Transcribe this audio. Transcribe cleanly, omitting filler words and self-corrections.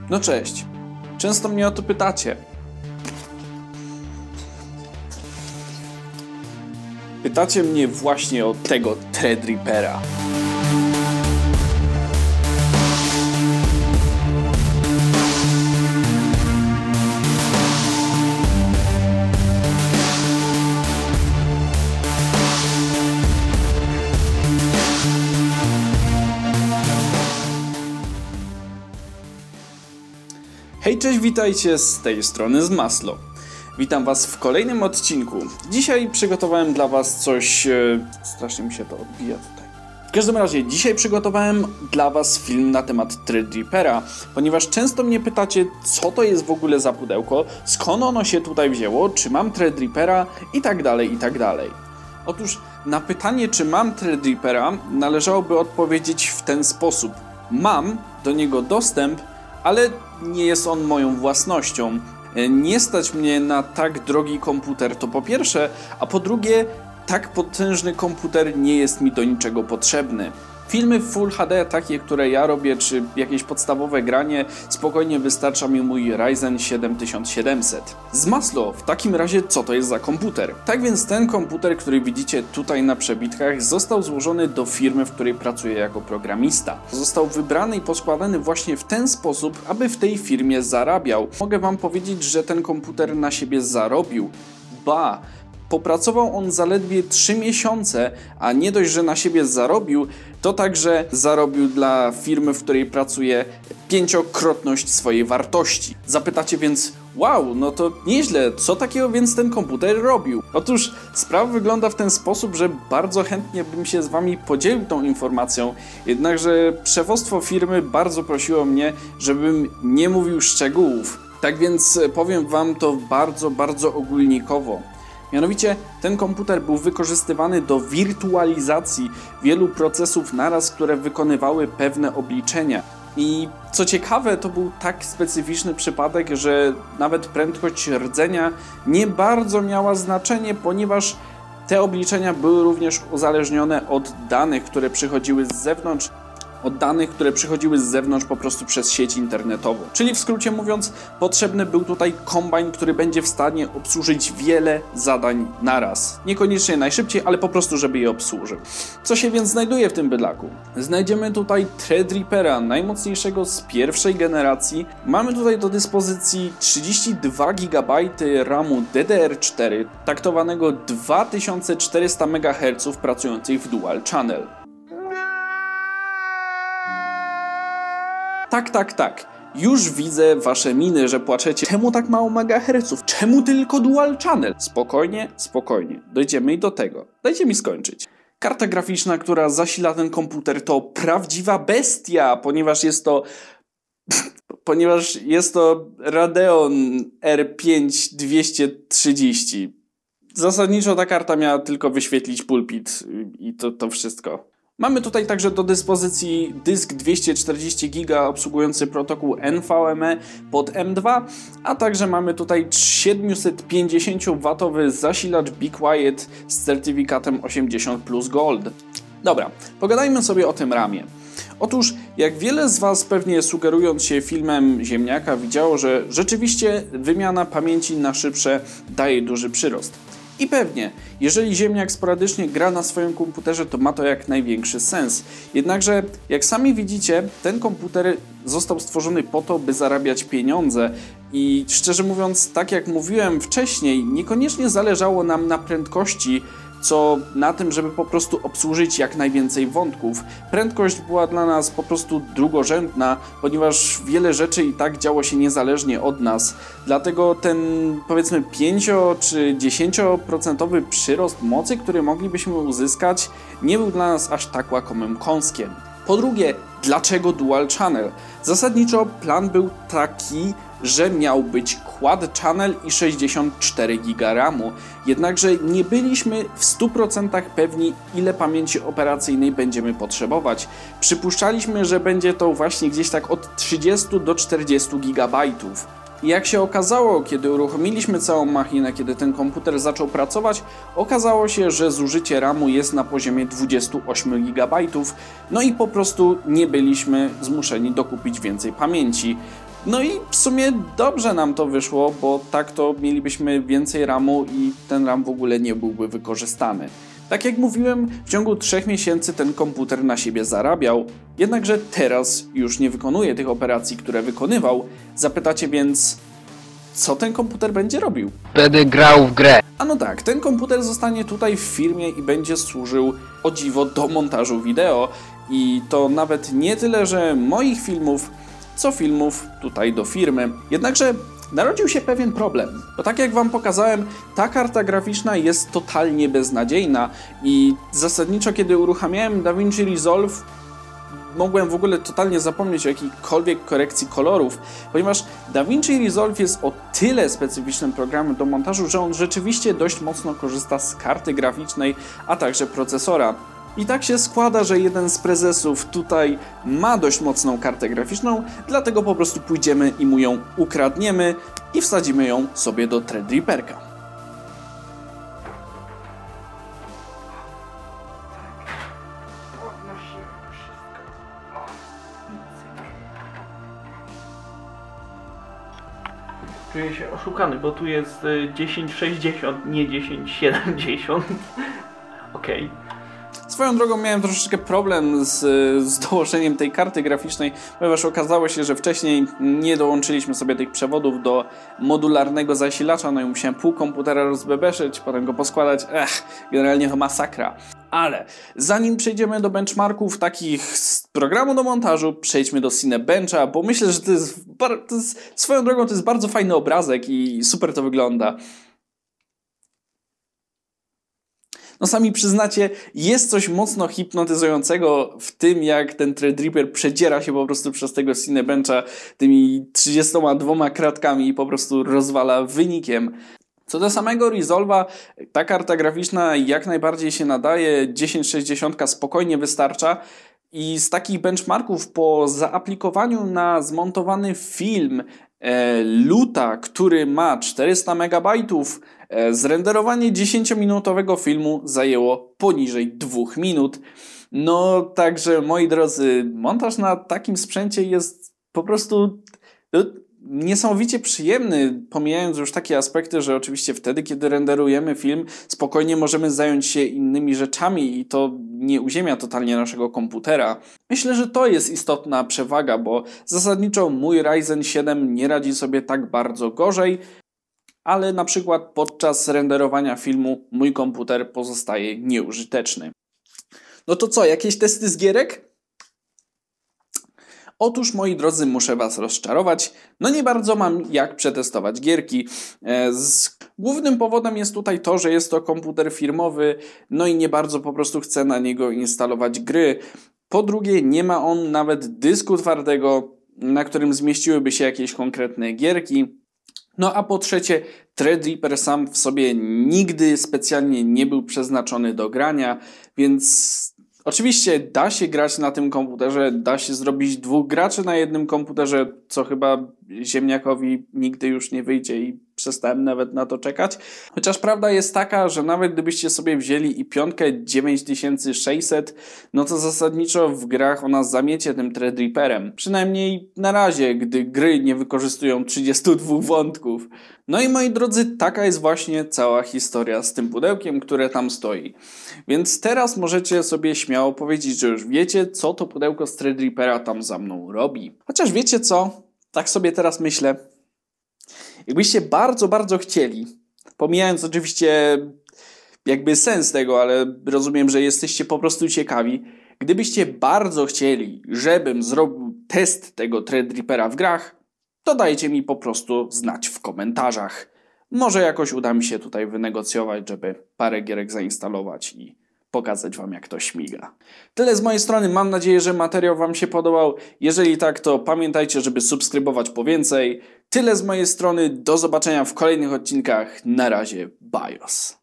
No cześć. Często mnie o to pytacie. Pytacie mnie właśnie o tego Threadrippera. Hej, cześć, witajcie z tej strony z Maslo. Witam was w kolejnym odcinku. Dzisiaj przygotowałem dla was coś... strasznie mi się to odbija tutaj. W każdym razie, dzisiaj przygotowałem dla was film na temat Threadrippera, ponieważ często mnie pytacie, co to jest w ogóle za pudełko, skąd ono się tutaj wzięło, czy mam Threadrippera i tak dalej, i tak dalej. Otóż na pytanie, czy mam Threadrippera, należałoby odpowiedzieć w ten sposób. Mam do niego dostęp, ale nie jest on moją własnością. Nie stać mnie na tak drogi komputer, to po pierwsze, a po drugie, tak potężny komputer nie jest mi do niczego potrzebny. Filmy w Full HD, takie, które ja robię, czy jakieś podstawowe granie, spokojnie wystarcza mi mój Ryzen 7700. Z Maslo, w takim razie co to jest za komputer? Tak więc ten komputer, który widzicie tutaj na przebitkach, został złożony do firmy, w której pracuję jako programista. Został wybrany i poskładany właśnie w ten sposób, aby w tej firmie zarabiał. Mogę wam powiedzieć, że ten komputer na siebie zarobił. Ba! Popracował on zaledwie 3 miesiące, a nie dość, że na siebie zarobił, to także zarobił dla firmy, w której pracuje 5-krotność swojej wartości. Zapytacie więc, wow, no to nieźle, co takiego więc ten komputer robił? Otóż sprawa wygląda w ten sposób, że bardzo chętnie bym się z wami podzielił tą informacją, jednakże szefostwo firmy bardzo prosiło mnie, żebym nie mówił szczegółów. Tak więc powiem wam to bardzo ogólnikowo. Mianowicie ten komputer był wykorzystywany do wirtualizacji wielu procesów naraz, które wykonywały pewne obliczenia. I co ciekawe, to był tak specyficzny przypadek, że nawet prędkość rdzenia nie bardzo miała znaczenie, ponieważ te obliczenia były również uzależnione od danych, które przychodziły z zewnątrz. Po prostu przez sieć internetową. Czyli w skrócie mówiąc, potrzebny był tutaj kombajn, który będzie w stanie obsłużyć wiele zadań naraz. Niekoniecznie najszybciej, ale po prostu, żeby je obsłużył. Co się więc znajduje w tym bydlaku? Znajdziemy tutaj Threadrippera, najmocniejszego z pierwszej generacji. Mamy tutaj do dyspozycji 32 GB RAMu DDR4, taktowanego 2400 MHz pracujących w Dual Channel. Tak. Już widzę wasze miny, że płaczecie. Czemu tak mało megaherców? Czemu tylko Dual Channel? Spokojnie. Dojdziemy i do tego. Dajcie mi skończyć. Karta graficzna, która zasila ten komputer, to prawdziwa bestia, ponieważ jest to Radeon R5 230. Zasadniczo ta karta miała tylko wyświetlić pulpit i to wszystko. Mamy tutaj także do dyspozycji dysk 240 GB obsługujący protokół NVMe pod M2, a także mamy tutaj 750W zasilacz Be Quiet z certyfikatem 80+ Gold. Dobra, pogadajmy sobie o tym ramie. Otóż, jak wiele z was pewnie sugerując się filmem Ziemniaka widziało, że rzeczywiście wymiana pamięci na szybsze daje duży przyrost. I pewnie, jeżeli Ziemniak sporadycznie gra na swoim komputerze, to ma to jak największy sens. Jednakże, jak sami widzicie, ten komputer został stworzony po to, by zarabiać pieniądze. I szczerze mówiąc, tak jak mówiłem wcześniej, niekoniecznie zależało nam na prędkości, co na tym, żeby po prostu obsłużyć jak najwięcej wątków. Prędkość była dla nas po prostu drugorzędna, ponieważ wiele rzeczy i tak działo się niezależnie od nas. Dlatego ten, powiedzmy, 5 czy 10% przyrost mocy, który moglibyśmy uzyskać, nie był dla nas aż tak łakomym kąskiem. Po drugie, dlaczego Dual Channel? Zasadniczo plan był taki, że miał być Quad Channel i 64 GB RAMu, jednakże nie byliśmy w 100% pewni, ile pamięci operacyjnej będziemy potrzebować. Przypuszczaliśmy, że będzie to właśnie gdzieś tak od 30 do 40 GB. I jak się okazało, kiedy uruchomiliśmy całą machinę, kiedy ten komputer zaczął pracować, okazało się, że zużycie RAMu jest na poziomie 28 GB, no i po prostu nie byliśmy zmuszeni dokupić więcej pamięci. No i w sumie dobrze nam to wyszło, bo tak to mielibyśmy więcej RAMu i ten RAM w ogóle nie byłby wykorzystany. Tak jak mówiłem, w ciągu 3 miesięcy ten komputer na siebie zarabiał, jednakże teraz już nie wykonuje tych operacji, które wykonywał. Zapytacie więc, co ten komputer będzie robił? Będę grał w grę. A no tak, ten komputer zostanie tutaj w firmie i będzie służył, o dziwo, do montażu wideo. I to nawet nie tyle, że moich filmów, co filmów tutaj do firmy. Jednakże narodził się pewien problem, bo tak jak wam pokazałem, ta karta graficzna jest totalnie beznadziejna i zasadniczo kiedy uruchamiałem DaVinci Resolve, mogłem w ogóle totalnie zapomnieć o jakiejkolwiek korekcji kolorów, ponieważ DaVinci Resolve jest o tyle specyficznym programem do montażu, że on rzeczywiście dość mocno korzysta z karty graficznej, a także procesora. I tak się składa, że jeden z prezesów tutaj ma dość mocną kartę graficzną, dlatego po prostu pójdziemy i mu ją ukradniemy i wsadzimy ją sobie do Threadripperka. Czuję się oszukany, bo tu jest 1060, nie 1070. Okej. Swoją drogą miałem troszeczkę problem z dołożeniem tej karty graficznej, ponieważ okazało się, że wcześniej nie dołączyliśmy sobie tych przewodów do modularnego zasilacza, no i musiałem pół komputera rozbebeszyć, potem go poskładać. Generalnie to masakra. Ale zanim przejdziemy do benchmarków takich z programu do montażu, przejdźmy do Cinebencha, bo myślę, że to jest swoją drogą to jest bardzo fajny obrazek i super to wygląda. No sami przyznacie, jest coś mocno hipnotyzującego w tym, jak ten Threadripper przedziera się po prostu przez tego Cinebencha tymi 32 kratkami i po prostu rozwala wynikiem. Co do samego Resolve'a, ta karta graficzna jak najbardziej się nadaje, 1060 spokojnie wystarcza. I z takich benchmarków po zaaplikowaniu na zmontowany film luta, który ma 400 MB, zrenderowanie 10-minutowego filmu zajęło poniżej 2 minut. No także moi drodzy, montaż na takim sprzęcie jest po prostu niesamowicie przyjemny, pomijając już takie aspekty, że oczywiście wtedy, kiedy renderujemy film, spokojnie możemy zająć się innymi rzeczami i to nie uziemia totalnie naszego komputera. Myślę, że to jest istotna przewaga, bo zasadniczo mój Ryzen 7 nie radzi sobie tak bardzo gorzej, ale na przykład podczas renderowania filmu mój komputer pozostaje nieużyteczny. No to co, jakieś testy z gierek? Otóż, moi drodzy, muszę was rozczarować. No nie bardzo mam jak przetestować gierki. Głównym powodem jest tutaj to, że jest to komputer firmowy, no i nie bardzo po prostu chcę na niego instalować gry. Po drugie, nie ma on nawet dysku twardego, na którym zmieściłyby się jakieś konkretne gierki. No a po trzecie, Threadripper sam w sobie nigdy specjalnie nie był przeznaczony do grania, więc oczywiście da się grać na tym komputerze, da się zrobić 2 graczy na jednym komputerze, co chyba ziemniakowi nigdy już nie wyjdzie i przestałem nawet na to czekać. Chociaż prawda jest taka, że nawet gdybyście sobie wzięli i 5 9600, no to zasadniczo w grach ona zamiecie tym Threadripperem. Przynajmniej na razie, gdy gry nie wykorzystują 32 wątków. No i moi drodzy, taka jest właśnie cała historia z tym pudełkiem, które tam stoi. Więc teraz możecie sobie śmiało powiedzieć, że już wiecie, co to pudełko z Threadrippera tam za mną robi. Chociaż wiecie co? Tak sobie teraz myślę. Jakbyście bardzo, bardzo chcieli, pomijając oczywiście jakby sens tego, ale rozumiem, że jesteście po prostu ciekawi, gdybyście bardzo chcieli, żebym zrobił test tego Threadrippera w grach, to dajcie mi po prostu znać w komentarzach. Może jakoś uda mi się tutaj wynegocjować, żeby parę gierek zainstalować i pokazać wam, jak to śmiga. Tyle z mojej strony. Mam nadzieję, że materiał wam się podobał. Jeżeli tak, to pamiętajcie, żeby subskrybować po więcej. Tyle z mojej strony. Do zobaczenia w kolejnych odcinkach. Na razie. BIOS.